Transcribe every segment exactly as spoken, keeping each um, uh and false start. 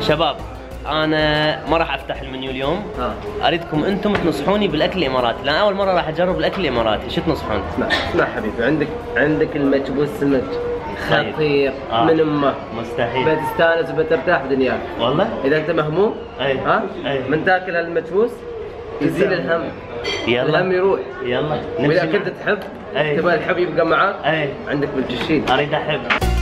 شباب انا ما راح افتح المنيو اليوم. ها اريدكم انتم تنصحوني بالاكل الاماراتي، لان اول مره راح اجرب الاكل الاماراتي. شو تنصحون؟ اسمع اسمع حبيبي، عندك عندك المكبوس سمك خطير آه. من امه، مستحيل. بتستانس وبترتاح بدنياك والله اذا انت مهموم. أي. ها أي. من تاكل هالمكبوس يزيل الهم، يلا الهم يروح. يلا واذا كنت تحب أي. تبغى الحب يبقى معاك، اي عندك بالجشيد. اريد احب.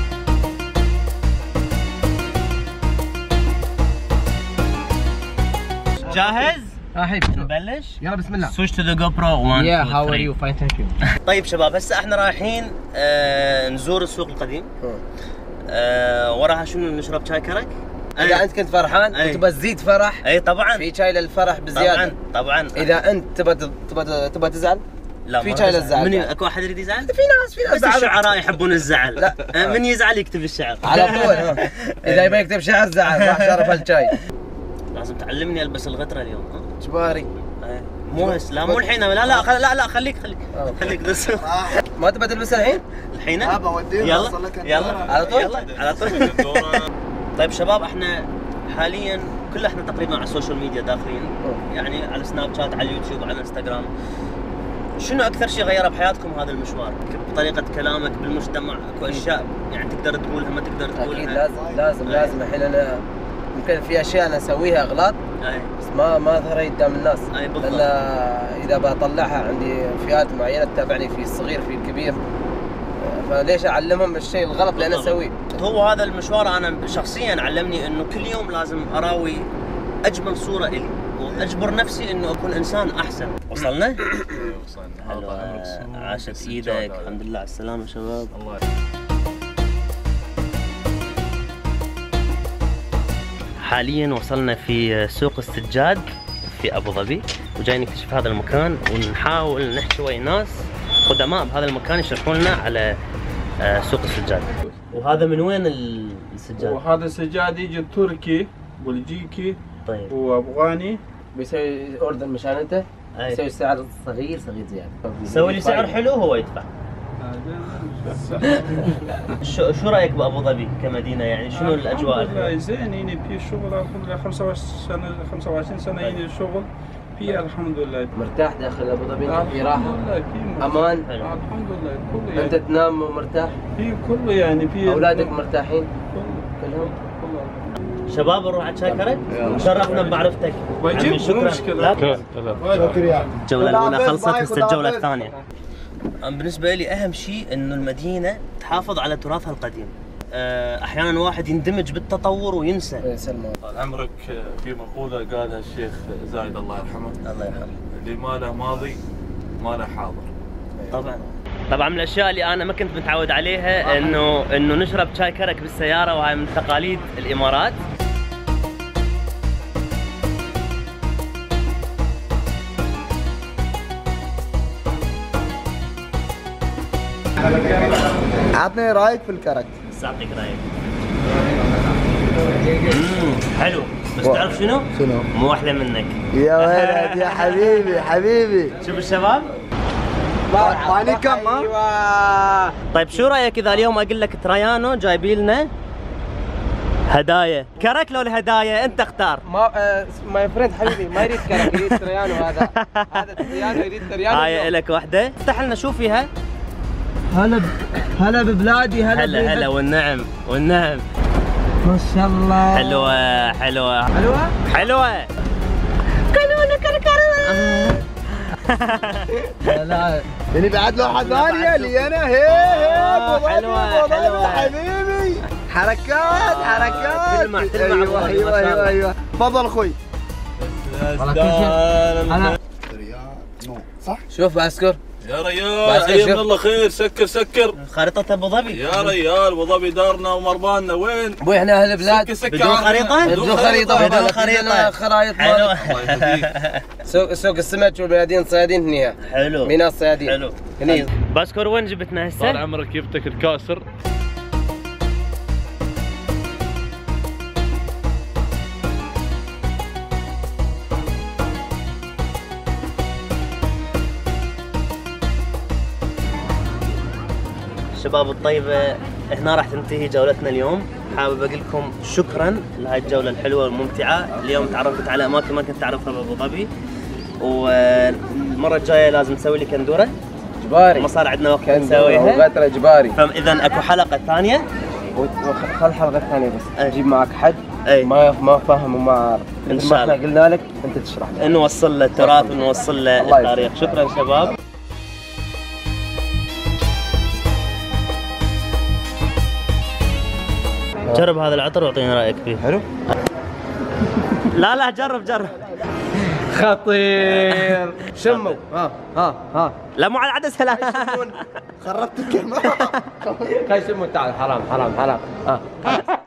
جاهز؟ احب نبلش؟ يلا بسم الله. سويتش تو ذا جو برو واحد يا هاو ار يو فاين ثانك يو. طيب شباب هسه احنا رايحين آه نزور السوق القديم. آه وراها شنو نشرب شاي كرك؟ اذا انت كنت فرحان أي. وتبغى تزيد فرح، اي طبعا في شاي للفرح بزياده. طبعا طبعا. اذا انت تبغى تبغى تبغى تزعل، لا في شاي للزعل. من اكو احد يريد يزعل؟ في ناس في ناس بس الشعراء يحبون الزعل. لا آه من يزعل يكتب الشعر على طول. ها. اذا يبغى يكتب شعر زعل راح شرب هالشاي. لازم تعلمني البس الغتره اليوم. ها جباري مو هسه، لا مو الحين، لا لا خل... لا لا خليك خليك خليك بس. ما تبغى تلبسها الحين؟ الحين ابى اوديه يلا يلا على طول؟ يلا على طول. طيب شباب احنا حاليا كل احنا تقريبا على السوشيال ميديا داخلين، يعني على سناب شات، على اليوتيوب، على الانستغرام. شنو اكثر شيء غيره بحياتكم هذا المشوار؟ بطريقه كلامك بالمجتمع اكو اشياء يعني تقدر تقولها ما تقدر تقولها؟ اكيد لازم لازم لازم. الحين انا يمكن في اشياء انا اسويها اغلاط اي بس ما ما اظهرها قدام الناس. اي بالضبط. لان اذا بطلعها عندي فئات معينه تتابعني، في الصغير في الكبير، فليش اعلمهم الشيء الغلط اللي انا اسويه؟ هو هذا المشوار انا شخصيا علمني انه كل يوم لازم اراوي اجمل صوره الي واجبر نفسي انه اكون انسان احسن. وصلنا؟ اي وصلنا. حلوة. عاشت ايدك. الحمد لله على السلامه شباب. الله حاليا وصلنا في سوق السجاد في ابو ظبي، وجاي نكتشف هذا المكان ونحاول نحكي ويا ناس قدماء بهذا المكان يشرحون لنا على سوق السجاد. وهذا من وين السجاد؟ وهذا السجاد يجي تركي بلجيكي طيب وافغاني. بيسوي اوردر مشان انت يسوي سعر صغير صغير زياده، يسوي لي سعر حلو هو يدفع. شو شو رايك بابو ظبي كمدينه؟ يعني شنو الاجواء؟ الحمد لله زين، يعني في شغل الحمد لله. خمسة وعشرين سنه خمسة وعشرين سنه يعني الشغل فيها الحمد لله. مرتاح داخل ابو ظبي؟ في راحه الحمد لله، في امان الحمد لله كله يعني. انت تنام ومرتاح؟ في كله يعني في اولادك مرتاحين كلهم؟ شباب نروح على شاي كرك؟ شرفنا بمعرفتك. بجيب شكرا. مشكله. لا شكرا. الجوله الاولى خلصت، هسه الجوله الثانيه. بالنسبه لي اهم شيء انه المدينه تحافظ على تراثها القديم. احيانا واحد يندمج بالتطور وينسى. يسلمك. طال عمرك، في مقولة قالها الشيخ زايد الله يرحمه، الله يرحمه، اللي ما له ماضي ما له حاضر. طبعا طبعا من الاشياء اللي انا ما كنت متعود عليها انه انه نشرب شاي كرك بالسياره، وهاي من تقاليد الامارات. عطني رايك في الكرك. بس اعطيك رايك. اممم حلو، بس تعرف شنو؟ شنو؟ مو احلى منك. يا ولد يا حبيبي حبيبي. شوف الشباب. ماني كم ها؟ ايوه. طيب شو رايك اذا اليوم اقول لك تريانو جايبين لنا هدايا؟ كرك لو الهدايا انت اختار. ما ماي فريند حبيبي ما يريد كرك، يريد تريانو. هذا هذا تريانو يريد تريانو. هاي لك وحده، افتح لنا شو فيها. هلا هلا ببلادي. هلا هلا هلا والنعم والنعم. ما شاء الله. حلوه حلوه حلوه حلوه. كلونا كلكلونا. لا يعني بعد لوحة ثانية لي انا. هي هي ابو ظبي حلوة، ابو حلوة. ظبي حبيبي. حركات حركات. تلمع تلمع أبو ايوه ظبي، ايوه ما شاء ايوه الله. ايوه. تفضل اخوي. والله كل شيء انا صح. شوف بسكر يا ريال ايام الله خير. سكر سكر خريطة ابو ظبي. يا ريال. ابو ظبي دارنا ومرباننا وين؟ ابوي احنا اهل البلاد. سكر سكر. بدون خريطة؟ بدون خريطة. بدون خريطة. خرايط. حلوة. سوق سوق السمك والميادين الصيادين هنيها. حلو. ميناء الصيادين. حلو. هني. باسكور وين جبتنا هسه؟ طال عمرك جبتك الكاسر. الشباب الطيبة هنا راح تنتهي جولتنا اليوم. حابب اقول لكم شكرا لهاي الجوله الحلوه والممتعه. اليوم تعرفت على اماكن ما كنت اعرفها بابو ظبي، والمره الجايه لازم نسوي لي كندوره اجباري. ما صار عندنا وقت كندوره نسويها، وغتره اجباري. فاذا اكو حلقه ثانيه. وخل الحلقه الثانيه بس أي. جيب معك حد أي. ما ما فاهم وما عارف. إن مثل شاء ما احنا الله. قلنا لك انت تشرح له. نوصل له التراث ونوصل له الله التاريخ. شكرا شباب. جرب هذا العطر واعطيني رايك فيه. حلو. لا لا جرب جرب. خطير. شموا. ها ها ها. لا مو على عدسه لا. خربت الكاميرا. خاي شموا تعال. حرام حرام حرام. ها.